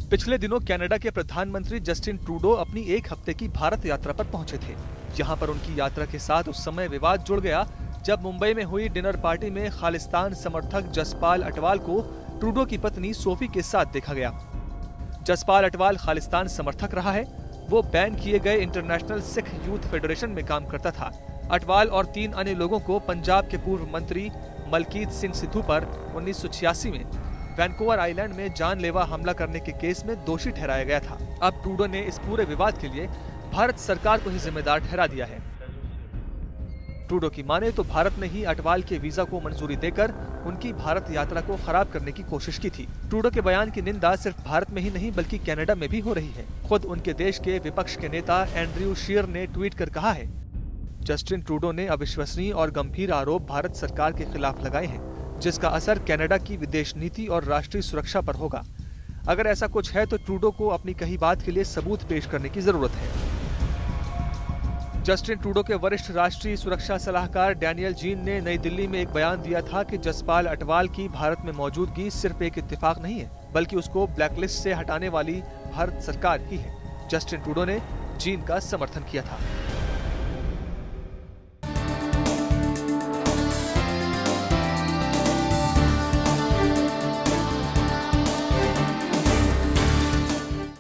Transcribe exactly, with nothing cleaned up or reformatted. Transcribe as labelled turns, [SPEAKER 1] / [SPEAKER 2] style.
[SPEAKER 1] पिछले दिनों कनाडा के प्रधानमंत्री जस्टिन ट्रूडो अपनी एक हफ्ते की भारत यात्रा पर पहुंचे थे। यहां पर उनकी यात्रा के साथ उस समय विवाद जुड़ गया जब मुंबई में हुई डिनर पार्टी में खालिस्तान समर्थक जसपाल अटवाल को ट्रूडो की पत्नी सोफी के साथ देखा गया। जसपाल अटवाल खालिस्तान समर्थक रहा है। वो बैन किए गए इंटरनेशनल सिख यूथ फेडरेशन में काम करता था। अटवाल और तीन अन्य लोगों को पंजाब के पूर्व मंत्री मलकीत सिंह सिद्धू पर उन्नीस सौ छियासी में वैंकूवर आइलैंड में जानलेवा हमला करने के केस में दोषी ठहराया गया था। अब ट्रूडो ने इस पूरे विवाद के लिए भारत सरकार को ही जिम्मेदार ठहरा दिया है। ट्रूडो की माने तो भारत ने ही अटवाल के वीजा को मंजूरी देकर उनकी भारत यात्रा को खराब करने की कोशिश की थी। ट्रूडो के बयान की निंदा सिर्फ भारत में ही नहीं बल्कि कनाडा में भी हो रही है। खुद उनके देश के विपक्ष के नेता एंड्रयू शीर ने ट्वीट कर कहा है, जस्टिन ट्रूडो ने अविश्वसनीय और गंभीर आरोप भारत सरकार के खिलाफ लगाए हैं, जिसका असर कनाडा की विदेश नीति और राष्ट्रीय सुरक्षा पर होगा। अगर ऐसा कुछ है तो ट्रूडो को अपनी कही बात के लिए सबूत पेश करने की जरूरत है। जस्टिन ट्रूडो के वरिष्ठ राष्ट्रीय सुरक्षा सलाहकार डैनियल जीन ने नई दिल्ली में एक बयान दिया था कि जसपाल अटवाल की भारत में मौजूदगी सिर्फ एक इत्तेफाक नहीं है, बल्कि उसको ब्लैकलिस्ट से हटाने वाली भारत सरकार ही है। जस्टिन ट्रूडो ने जीन का समर्थन किया था।